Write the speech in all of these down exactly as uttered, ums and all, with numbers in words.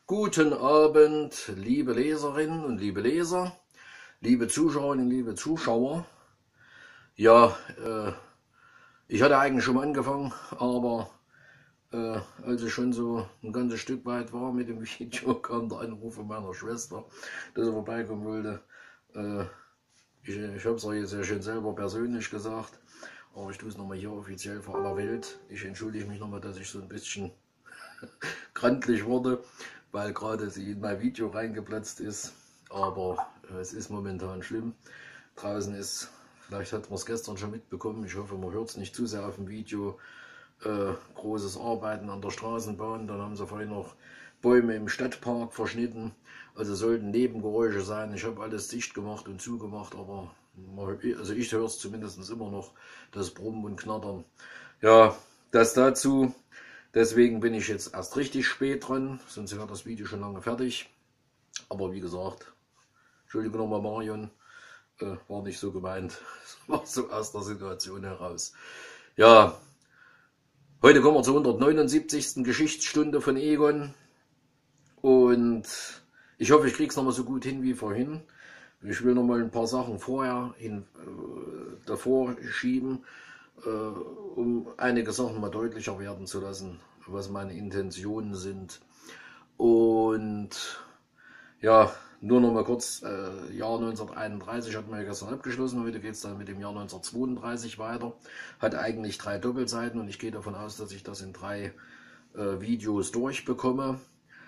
Guten Abend, liebe Leserinnen und liebe Leser, liebe Zuschauerinnen und liebe Zuschauer. Ja, äh, ich hatte eigentlich schon mal angefangen, aber äh, als ich schon so ein ganzes Stück weit war mit dem Video, kam der Anruf von meiner Schwester, dass er vorbeikommen wollte. Äh, ich ich habe es ihr jetzt ja schon selber persönlich gesagt, aber ich tue es nochmal hier offiziell vor aller Welt. Ich entschuldige mich nochmal, dass ich so ein bisschen krantlich wurde, weil gerade sie in mein Video reingeplatzt ist. Aber äh, es ist momentan schlimm. Draußen ist, vielleicht hat man es gestern schon mitbekommen, ich hoffe, man hört es nicht zu sehr auf dem Video, äh, großes Arbeiten an der Straßenbahn. Dann haben sie vorhin noch Bäume im Stadtpark verschnitten. Also sollten Nebengeräusche sein. Ich habe alles dicht gemacht und zugemacht, aber man, also ich höre es zumindest immer noch, das Brummen und Knattern. Ja, das dazu. Deswegen bin ich jetzt erst richtig spät dran, sonst wäre das Video schon lange fertig. Aber wie gesagt, Entschuldigung nochmal Marion, äh, war nicht so gemeint, war so aus der Situation heraus. Ja, heute kommen wir zur hundertneunundsiebzigsten Geschichtsstunde von Egon und ich hoffe, ich kriege es nochmal so gut hin wie vorhin. Ich will nochmal ein paar Sachen vorher hin, äh, davor schieben, äh, um einige Sachen mal deutlicher werden zu lassen, was meine Intentionen sind. Und ja, nur noch mal kurz, äh, Jahr neunzehnhunderteinunddreißig hatten wir ja gestern abgeschlossen, heute geht es dann mit dem Jahr neunzehnhundertzweiunddreißig weiter. Hat eigentlich drei Doppelseiten und ich gehe davon aus, dass ich das in drei äh, Videos durchbekomme.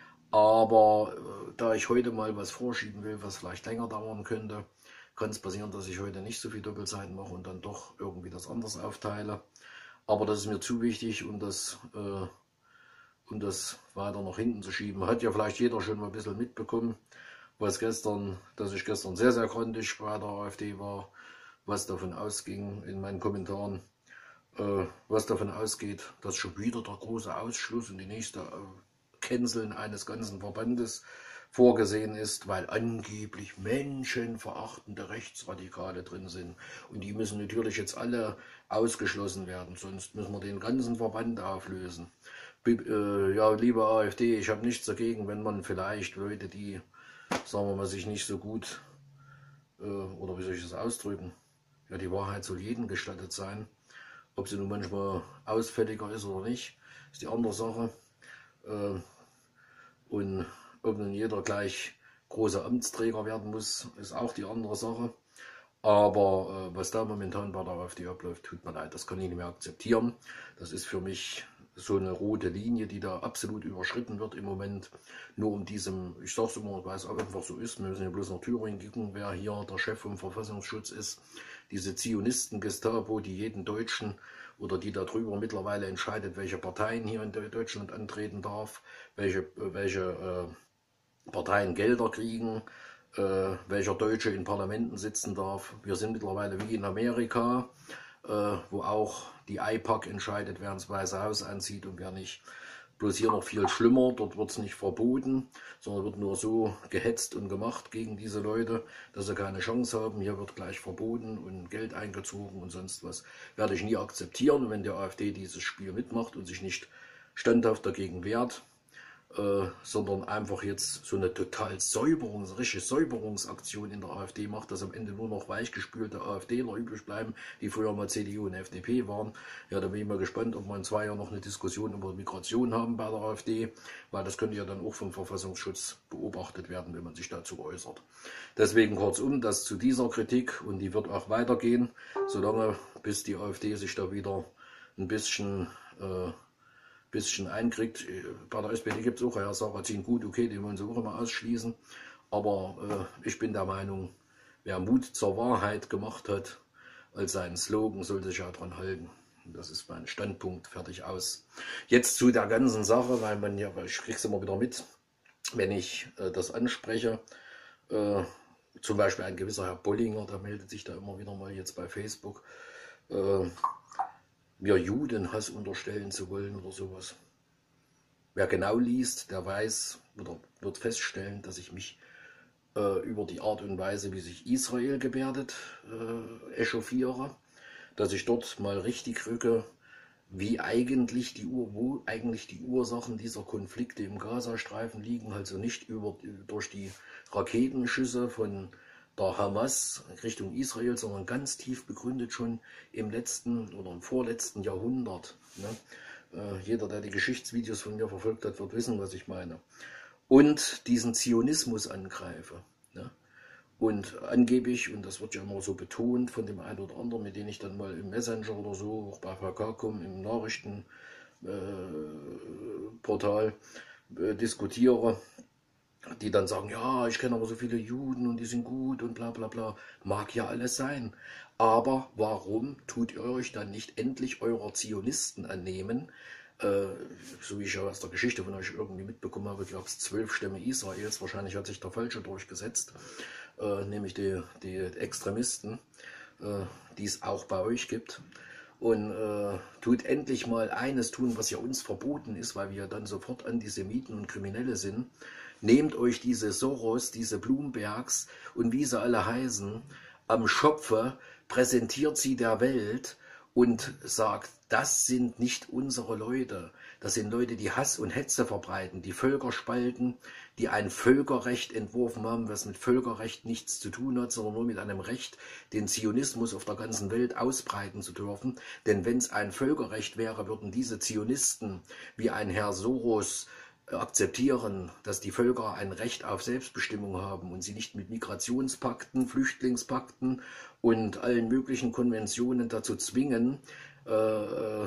Aber äh, da ich heute mal was vorschieben will, was vielleicht länger dauern könnte, kann es passieren, dass ich heute nicht so viel Doppelseiten mache und dann doch irgendwie das anders aufteile. Aber das ist mir zu wichtig, um das, äh, um das weiter nach hinten zu schieben. Hat ja vielleicht jeder schon mal ein bisschen mitbekommen, was gestern, dass ich gestern sehr, sehr grantig bei der AfD war, was davon ausging in meinen Kommentaren, äh, was davon ausgeht, dass schon wieder der große Ausschluss und die nächste äh, Canceln eines ganzen Verbandes vorgesehen ist, weil angeblich menschenverachtende Rechtsradikale drin sind. Und die müssen natürlich jetzt alle ausgeschlossen werden, sonst müssen wir den ganzen Verband auflösen. Äh, ja, liebe AfD, ich habe nichts dagegen, wenn man vielleicht Leute, die, sagen wir mal, sich nicht so gut, äh, oder wie soll ich das ausdrücken, ja, die Wahrheit soll jedem gestattet sein. Ob sie nun manchmal ausfälliger ist oder nicht, ist die andere Sache. Äh, und ob nun jeder gleich großer Amtsträger werden muss, ist auch die andere Sache. Aber äh, was da momentan bei der AfD abläuft, tut mir leid, das kann ich nicht mehr akzeptieren. Das ist für mich so eine rote Linie, die da absolut überschritten wird im Moment. Nur um diesem, ich sag's immer, weil es einfach so ist, wir müssen ja bloß nach Thüringen gucken, wer hier der Chef vom Verfassungsschutz ist. Diese Zionisten-Gestapo, die jeden Deutschen oder die darüber mittlerweile entscheidet, welche Parteien hier in Deutschland antreten darf, welche, welche äh, Parteien Gelder kriegen, äh, welcher Deutsche in Parlamenten sitzen darf. Wir sind mittlerweile wie in Amerika, äh, wo auch die I P A C entscheidet, wer ins Weiße Haus einzieht und wer nicht. Bloß hier noch viel schlimmer, dort wird es nicht verboten, sondern wird nur so gehetzt und gemacht gegen diese Leute, dass sie keine Chance haben. Hier wird gleich verboten und Geld eingezogen und sonst was. Werde ich nie akzeptieren, wenn die AfD dieses Spiel mitmacht und sich nicht standhaft dagegen wehrt. Äh, sondern einfach jetzt so eine total Säuberungs, richtige Säuberungsaktion in der AfD macht, dass am Ende nur noch weichgespülte AfDler übrig bleiben, die früher mal C D U und F D P waren. Ja, da bin ich mal gespannt, ob wir in zwei Jahren noch eine Diskussion über Migration haben bei der AfD, weil das könnte ja dann auch vom Verfassungsschutz beobachtet werden, wenn man sich dazu äußert. Deswegen kurzum, das zu dieser Kritik und die wird auch weitergehen, solange bis die AfD sich da wieder ein bisschen äh, bisschen einkriegt. Bei der S P D gibt es auch Herr Sarrazin, gut, okay, den wollen sie auch immer ausschließen. Aber äh, ich bin der Meinung, wer Mut zur Wahrheit gemacht hat, als seinen Slogan, sollte sich ja dran halten. Und das ist mein Standpunkt, fertig aus. Jetzt zu der ganzen Sache, weil man ja, ich krieg's immer wieder mit, wenn ich äh, das anspreche. Äh, zum Beispiel ein gewisser Herr Bollinger, der meldet sich da immer wieder mal jetzt bei Facebook. Äh, mir Judenhass unterstellen zu wollen oder sowas. Wer genau liest, der weiß oder wird feststellen, dass ich mich äh, über die Art und Weise, wie sich Israel gebärdet, äh, echauffiere. Dass ich dort mal richtig rücke, wie eigentlich die Ur wo eigentlich die Ursachen dieser Konflikte im Gazastreifen liegen, also nicht über, durch die Raketenschüsse von der Hamas Richtung Israel, sondern ganz tief begründet schon im letzten oder im vorletzten Jahrhundert. Ne? Äh, jeder, der die Geschichtsvideos von mir verfolgt hat, wird wissen, was ich meine. Und diesen Zionismus angreife. Ne? Und angeblich, und das wird ja immer so betont von dem einen oder anderen, mit dem ich dann mal im Messenger oder so, auch bei V K komm, im Nachrichtenportal äh, äh, diskutiere, die dann sagen, ja, ich kenne aber so viele Juden und die sind gut und bla bla bla. Mag ja alles sein. Aber warum tut ihr euch dann nicht endlich eurer Zionisten annehmen? Äh, so wie ich ja aus der Geschichte von euch irgendwie mitbekommen habe, gab es zwölf Stämme Israels. Wahrscheinlich hat sich der Falsche durchgesetzt, äh, nämlich die, die Extremisten, äh, die es auch bei euch gibt. Und äh, tut endlich mal eines tun, was ja uns verboten ist, weil wir dann sofort Antisemiten und Kriminelle sind. Nehmt euch diese Soros, diese Bloombergs und wie sie alle heißen, am Schopfe, präsentiert sie der Welt und sagt, das sind nicht unsere Leute. Das sind Leute, die Hass und Hetze verbreiten, die Völker spalten, die ein Völkerrecht entworfen haben, was mit Völkerrecht nichts zu tun hat, sondern nur mit einem Recht, den Zionismus auf der ganzen Welt ausbreiten zu dürfen. Denn wenn es ein Völkerrecht wäre, würden diese Zionisten wie ein Herr Soros akzeptieren, dass die Völker ein Recht auf Selbstbestimmung haben und sie nicht mit Migrationspakten, Flüchtlingspakten und allen möglichen Konventionen dazu zwingen, äh,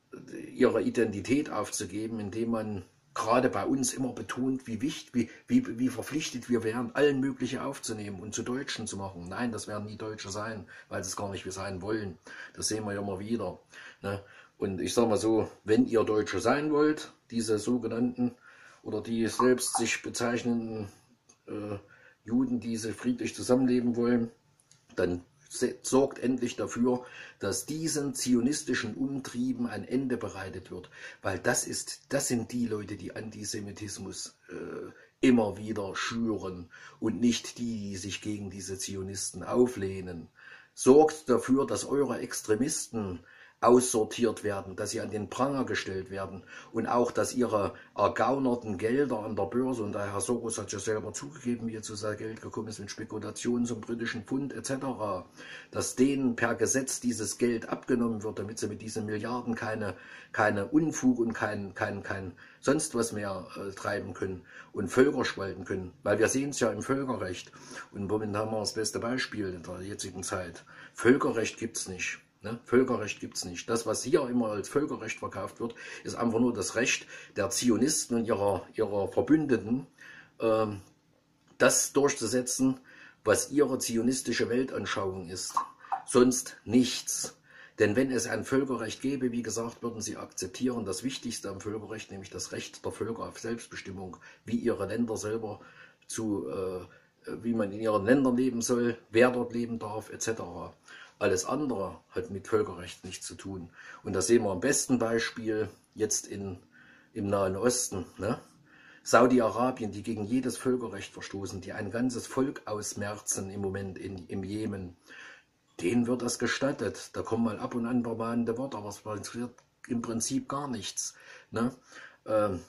ihre Identität aufzugeben, indem man gerade bei uns immer betont, wie, wichtig, wie, wie, wie verpflichtet wir wären, allen mögliche aufzunehmen und zu Deutschen zu machen. Nein, das werden nie Deutsche sein, weil sie es gar nicht wir sein wollen. Das sehen wir ja immer wieder. Ne? Und ich sage mal so, wenn ihr Deutsche sein wollt, diese sogenannten oder die selbst sich bezeichnenden äh, Juden, die sie friedlich zusammenleben wollen, dann sorgt endlich dafür, dass diesen zionistischen Umtrieben ein Ende bereitet wird. Weil das ist, das sind die Leute, die Antisemitismus äh, immer wieder schüren und nicht die, die sich gegen diese Zionisten auflehnen. Sorgt dafür, dass eure Extremisten aussortiert werden, dass sie an den Pranger gestellt werden und auch, dass ihre ergaunerten Gelder an der Börse, und der Herr Soros hat ja selber zugegeben, wie er zu sein Geld gekommen ist mit Spekulationen zum britischen Pfund et cetera, dass denen per Gesetz dieses Geld abgenommen wird, damit sie mit diesen Milliarden keine, keine Unfug und kein, kein, kein sonst was mehr äh, treiben können und Völker spalten können. Weil wir sehen es ja im Völkerrecht. Und momentan haben wir das beste Beispiel in der jetzigen Zeit. Völkerrecht gibt es nicht. Ne? Völkerrecht gibt es nicht. Das, was hier immer als Völkerrecht verkauft wird, ist einfach nur das Recht der Zionisten und ihrer, ihrer Verbündeten, äh, das durchzusetzen, was ihre zionistische Weltanschauung ist. Sonst nichts. Denn wenn es ein Völkerrecht gäbe, wie gesagt, würden sie akzeptieren das Wichtigste am Völkerrecht, nämlich das Recht der Völker auf Selbstbestimmung, wie ihre Länder selber zu, äh, wie man in ihren Ländern leben soll, wer dort leben darf, et cetera. Alles andere hat mit Völkerrecht nichts zu tun. Und das sehen wir am besten Beispiel jetzt in, im Nahen Osten. Ne? Saudi-Arabien, die gegen jedes Völkerrecht verstoßen, die ein ganzes Volk ausmerzen im Moment in, im Jemen, denen wird das gestattet. Da kommen mal ab und an vermahnende Worte, aber es passiert im Prinzip gar nichts. Ne? Ähm,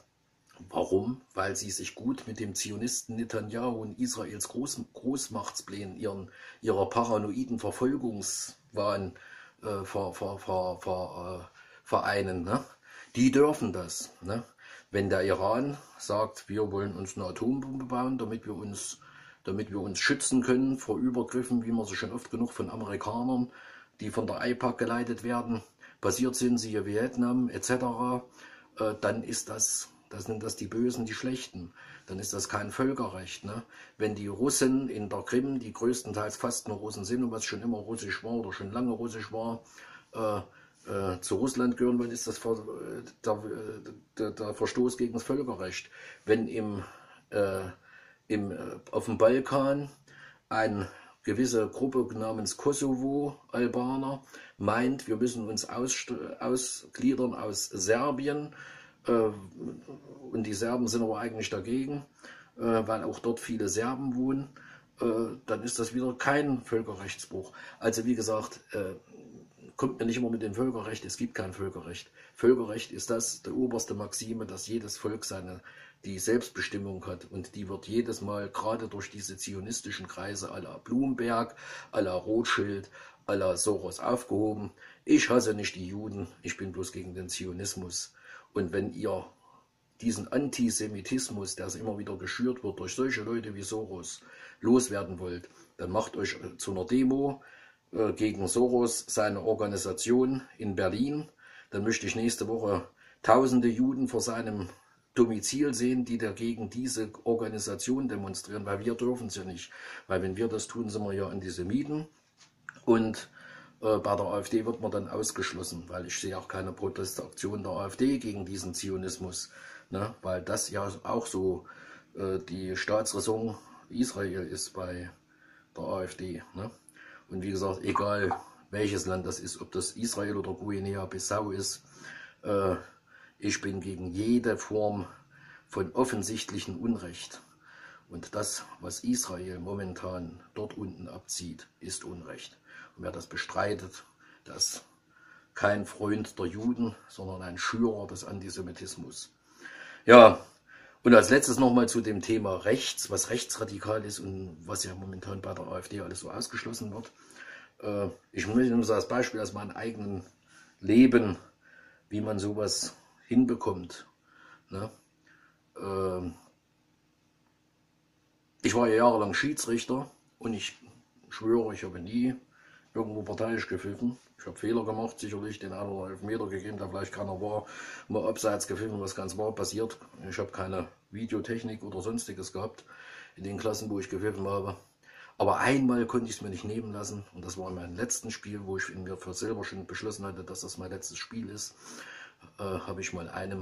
Warum? Weil sie sich gut mit dem Zionisten Netanyahu und Israels Groß, Großmachtsplänen, ihren, ihrer paranoiden Verfolgungswahn äh, ver, ver, ver, ver, äh, vereinen. Ne? Die dürfen das. Ne? Wenn der Iran sagt, wir wollen uns eine Atombombe bauen, damit wir uns, damit wir uns schützen können vor Übergriffen, wie wir sie schon oft genug von Amerikanern, die von der I P A C geleitet werden, passiert sind, siehe Vietnam et cetera, äh, dann ist das... Das sind das die Bösen, die Schlechten. Dann ist das kein Völkerrecht. Ne? Wenn die Russen in der Krim, die größtenteils fast nur Russen sind und was schon immer russisch war oder schon lange russisch war, äh, äh, zu Russland gehören wollen, ist das der, der, der Verstoß gegen das Völkerrecht. Wenn im, äh, im, äh, auf dem Balkan eine gewisse Gruppe namens Kosovo-Albaner meint, wir müssen uns aus, ausgliedern aus Serbien, und die Serben sind aber eigentlich dagegen, weil auch dort viele Serben wohnen, dann ist das wieder kein Völkerrechtsbruch. Also wie gesagt, kommt mir nicht immer mit dem Völkerrecht, es gibt kein Völkerrecht. Völkerrecht ist das, die oberste Maxime, dass jedes Volk seine, die Selbstbestimmung hat. Und die wird jedes Mal, gerade durch diese zionistischen Kreise à la Bloomberg, à la Rothschild, à la Soros aufgehoben. Ich hasse nicht die Juden, ich bin bloß gegen den Zionismus. Und wenn ihr diesen Antisemitismus, der immer wieder geschürt wird durch solche Leute wie Soros, loswerden wollt, dann macht euch zu einer Demo äh, gegen Soros, seine Organisation in Berlin. Dann möchte ich nächste Woche tausende Juden vor seinem Domizil sehen, die dagegen diese Organisation demonstrieren, weil wir dürfen es ja nicht. Weil wenn wir das tun, sind wir ja Antisemiten. Und äh, bei der AfD wird man dann ausgeschlossen, weil ich sehe auch keine Protestaktion der AfD gegen diesen Zionismus. Ne, weil das ja auch so äh, die Staatsräson Israel ist bei der AfD. Ne? Und wie gesagt, egal welches Land das ist, ob das Israel oder Guinea-Bissau ist, äh, ich bin gegen jede Form von offensichtlichem Unrecht. Und das, was Israel momentan dort unten abzieht, ist Unrecht. Und wer das bestreitet, der ist kein Freund der Juden, sondern ein Schürer des Antisemitismus. Ja, und als letztes nochmal zu dem Thema Rechts, was rechtsradikal ist und was ja momentan bei der AfD alles so ausgeschlossen wird. Äh, ich möchte nur so als Beispiel aus meinem eigenen Leben, wie man sowas hinbekommt. Ne? Äh, ich war ja jahrelang Schiedsrichter und ich schwöre, ich habe nie irgendwo parteiisch gepfiffen. Ich habe Fehler gemacht, sicherlich den einen oder Elfmeter gegeben, der vielleicht keiner war, mal abseits gepfiffen, was ganz wahr passiert. Ich habe keine Videotechnik oder sonstiges gehabt in den Klassen, wo ich gepfiffen habe. Aber einmal konnte ich es mir nicht nehmen lassen und das war in meinem letzten Spiel, wo ich in mir für selber schon beschlossen hatte, dass das mein letztes Spiel ist, äh, habe ich mal einem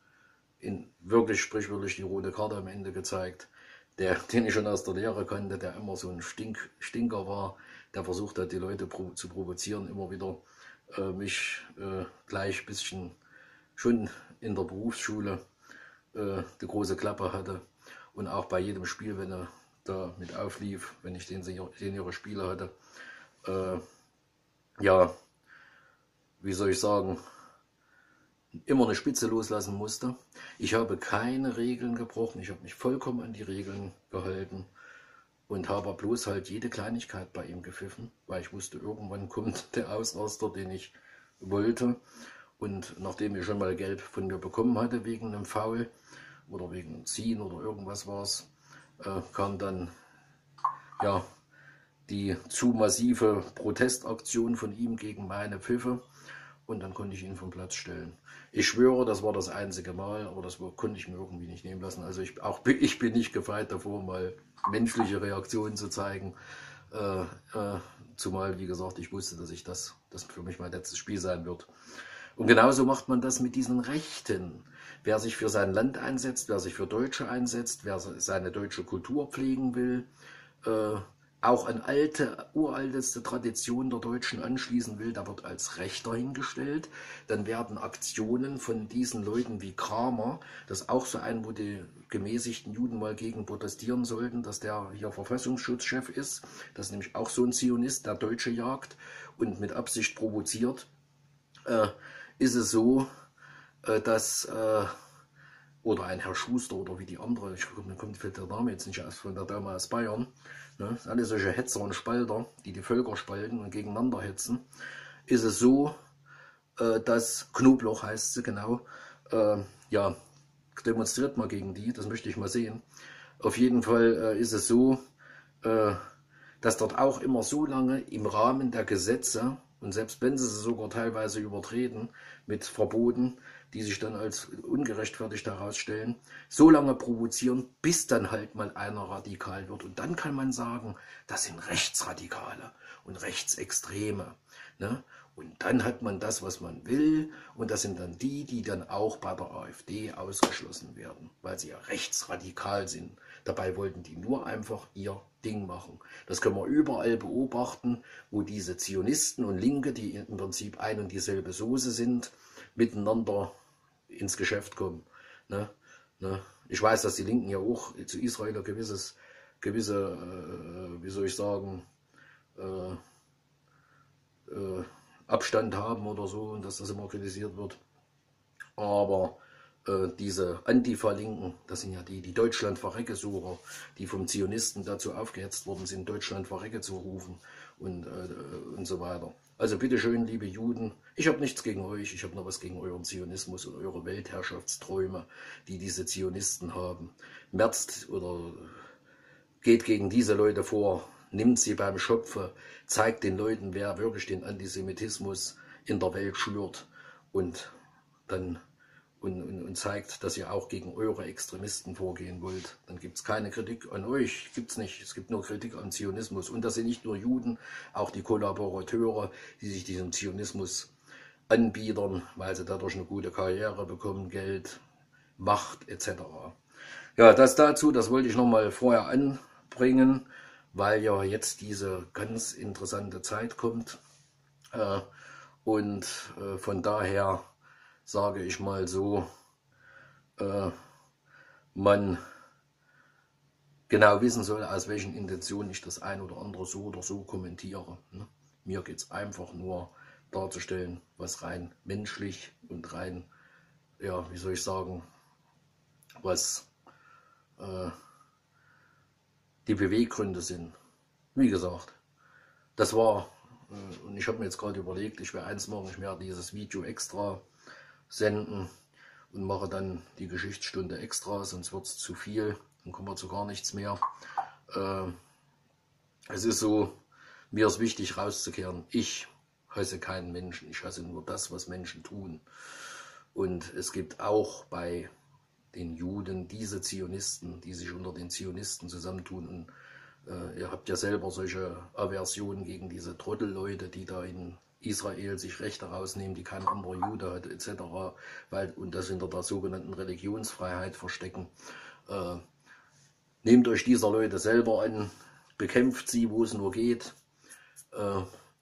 in wirklich sprichwörtlich die rote Karte am Ende gezeigt, der, den ich schon aus der Lehre kannte, der immer so ein Stink, Stinker war, der versucht hat, die Leute pro, zu provozieren, immer wieder äh, mich äh, gleich ein bisschen schon in der Berufsschule äh, die große Klappe hatte und auch bei jedem Spiel, wenn er da mit auflief, wenn ich den Senior Spiele hatte, äh, ja, wie soll ich sagen, immer eine Spitze loslassen musste. Ich habe keine Regeln gebrochen, ich habe mich vollkommen an die Regeln gehalten und habe bloß halt jede Kleinigkeit bei ihm gepfiffen, weil ich wusste, irgendwann kommt der Ausraster, den ich wollte. Und nachdem ich schon mal Gelb von mir bekommen hatte wegen einem Foul oder wegen Ziehen oder irgendwas war es, äh, kam dann ja die zu massive Protestaktion von ihm gegen meine Pfiffe. Und dann konnte ich ihn vom Platz stellen. Ich schwöre, das war das einzige Mal, aber das konnte ich mir irgendwie nicht nehmen lassen. Also ich, auch ich bin nicht gefeit davor, mal menschliche Reaktionen zu zeigen. Äh, äh, zumal, wie gesagt, ich wusste, dass ich das, das für mich mein letztes Spiel sein wird. Und genauso macht man das mit diesen Rechten. Wer sich für sein Land einsetzt, wer sich für Deutsche einsetzt, wer seine deutsche Kultur pflegen will, äh, auch an alte, uralteste Tradition der Deutschen anschließen will, da wird als Rechter hingestellt. Dann werden Aktionen von diesen Leuten wie Kramer, das ist auch so ein, wo die gemäßigten Juden mal gegen protestieren sollten, dass der hier Verfassungsschutzchef ist. Das ist nämlich auch so ein Zionist, der Deutsche jagt und mit Absicht provoziert. Äh, ist es so, äh, dass... Äh, oder ein Herr Schuster oder wie die andere, ich mir kommt fällt der Name jetzt nicht aus, von der Dame aus Bayern, ne, alle solche Hetzer und Spalter, die die Völker spalten und gegeneinander hetzen, ist es so, äh, dass Knoblauch heißt sie genau, äh, ja, demonstriert mal gegen die, das möchte ich mal sehen. Auf jeden Fall äh, ist es so, äh, dass dort auch immer so lange im Rahmen der Gesetze, und selbst wenn sie sie sogar teilweise übertreten mit Verboten, die sich dann als ungerechtfertigt herausstellen, so lange provozieren, bis dann halt mal einer radikal wird. Und dann kann man sagen, das sind Rechtsradikale und Rechtsextreme. Ne? Und dann hat man das, was man will. Und das sind dann die, die dann auch bei der AfD ausgeschlossen werden, weil sie ja rechtsradikal sind. Dabei wollten die nur einfach ihr Ding machen. Das können wir überall beobachten, wo diese Zionisten und Linke, die im Prinzip ein und dieselbe Soße sind, miteinander ins Geschäft kommen. Ne? Ne? Ich weiß, dass die Linken ja auch zu Israel ein gewisses, gewisse, äh, wie soll ich sagen, äh, äh, Abstand haben oder so und dass das immer kritisiert wird. Aber äh, diese Antifa-Linken, das sind ja die, die Deutschland-Verrecke-Sucher, die vom Zionisten dazu aufgehetzt worden sind, Deutschland-Verrecke zu rufen und, äh, und so weiter. Also bitteschön, liebe Juden, ich habe nichts gegen euch, ich habe nur was gegen euren Zionismus und eure Weltherrschaftsträume, die diese Zionisten haben. Merzt oder geht gegen diese Leute vor, nimmt sie beim Schopfe, zeigt den Leuten, wer wirklich den Antisemitismus in der Welt schürt und dann und, und, und zeigt, dass ihr auch gegen eure Extremisten vorgehen wollt. Dann gibt es keine Kritik an euch, gibt es nicht. Es gibt nur Kritik am Zionismus. Und das sind nicht nur Juden, auch die Kollaborateure, die sich diesem Zionismus anbiedern, weil sie dadurch eine gute Karriere bekommen, Geld, Macht et cetera. Ja, das dazu, das wollte ich nochmal vorher anbringen, weil ja jetzt diese ganz interessante Zeit kommt. Äh, und äh, von daher sage ich mal so, äh, man genau wissen soll, aus welchen Intentionen ich das ein oder andere so oder so kommentiere. Ne? Mir geht es einfach nur darzustellen, was rein menschlich und rein, ja, wie soll ich sagen, was äh, die Beweggründe sind. Wie gesagt, das war, äh, und ich habe mir jetzt gerade überlegt, ich werde eins machen, ich werde dieses Video extra senden und mache dann die Geschichtsstunde extra, sonst wird es zu viel, dann kommen wir zu gar nichts mehr. Äh, es ist so, mir ist wichtig rauszukehren, ich hasse keinen Menschen, ich hasse nur das, was Menschen tun. Und es gibt auch bei den Juden diese Zionisten, die sich unter den Zionisten zusammentun. Und äh, ihr habt ja selber solche Aversionen gegen diese Trottelleute, die da in Israel sich Rechte rausnehmen, die kein anderer Jude hat, et cetera. Weil, und das hinter der sogenannten Religionsfreiheit verstecken. Äh, nehmt euch dieser Leute selber an, bekämpft sie, wo es nur geht. Äh,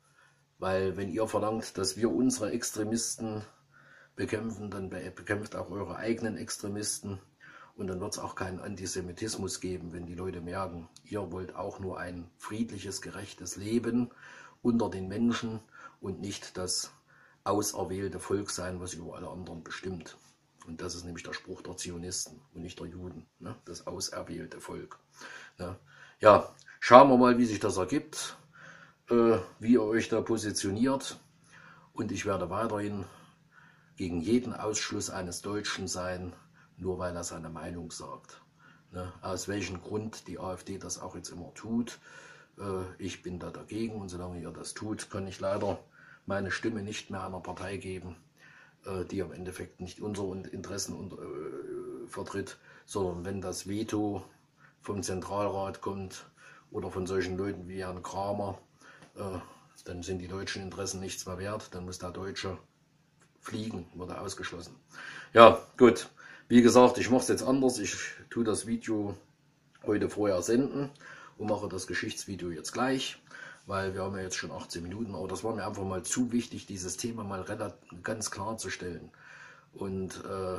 weil wenn ihr verlangt, dass wir unsere Extremisten bekämpfen, dann bekämpft auch eure eigenen Extremisten. Und dann wird es auch keinen Antisemitismus geben, wenn die Leute merken, ihr wollt auch nur ein friedliches, gerechtes Leben unter den Menschen und nicht das auserwählte Volk sein, was über alle anderen bestimmt. Und das ist nämlich der Spruch der Zionisten und nicht der Juden, ne? Das auserwählte Volk. Ne? Ja, schauen wir mal, wie sich das ergibt, äh, wie ihr euch da positioniert. Und ich werde weiterhin gegen jeden Ausschluss eines Deutschen sein, nur weil er seine Meinung sagt. Ne? Aus welchem Grund die AfD das auch jetzt immer tut, äh, ich bin da dagegen und solange ihr das tut, kann ich leider meine Stimme nicht mehr einer Partei geben, äh, die im Endeffekt nicht unsere Interessen und, äh, vertritt, sondern wenn das Veto vom Zentralrat kommt oder von solchen Leuten wie Herrn Kramer, äh, dann sind die deutschen Interessen nichts mehr wert, dann muss der Deutsche fliegen, wurde ausgeschlossen. Ja, gut. Wie gesagt, ich mache es jetzt anders. Ich tue das Video heute vorher senden und mache das Geschichtsvideo jetzt gleich, weil wir haben ja jetzt schon achtzehn Minuten, aber das war mir einfach mal zu wichtig, dieses Thema mal relativ, ganz klar zu stellen. Und äh,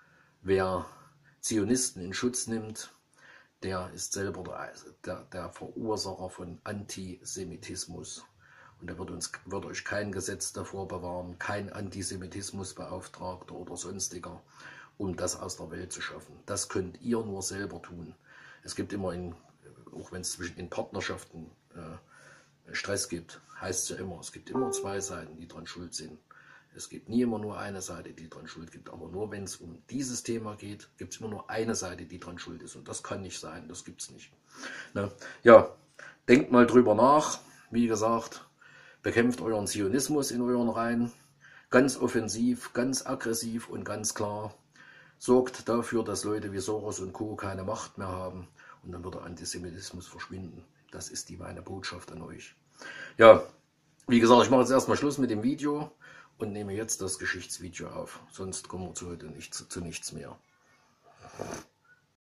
wer Zionisten in Schutz nimmt, der ist selber der, der, der Verursacher von Antisemitismus. Und da wird, uns, wird euch kein Gesetz davor bewahren, kein Antisemitismusbeauftragter oder sonstiger, um das aus der Welt zu schaffen. Das könnt ihr nur selber tun. Es gibt immer, in, auch wenn es zwischen in Partnerschaften äh, Stress gibt, heißt es ja immer, es gibt immer zwei Seiten, die dran schuld sind. Es gibt nie immer nur eine Seite, die dran schuld gibt. Aber nur wenn es um dieses Thema geht, gibt es immer nur eine Seite, die dran schuld ist. Und das kann nicht sein, das gibt es nicht. Ne? Ja, denkt mal drüber nach. Wie gesagt, bekämpft euren Zionismus in euren Reihen, ganz offensiv, ganz aggressiv und ganz klar. Sorgt dafür, dass Leute wie Soros und Co. keine Macht mehr haben und dann wird der Antisemitismus verschwinden. Das ist die meine Botschaft an euch. Ja, wie gesagt, ich mache jetzt erstmal Schluss mit dem Video und nehme jetzt das Geschichtsvideo auf. Sonst kommen wir zu heute nicht, zu, zu nichts mehr.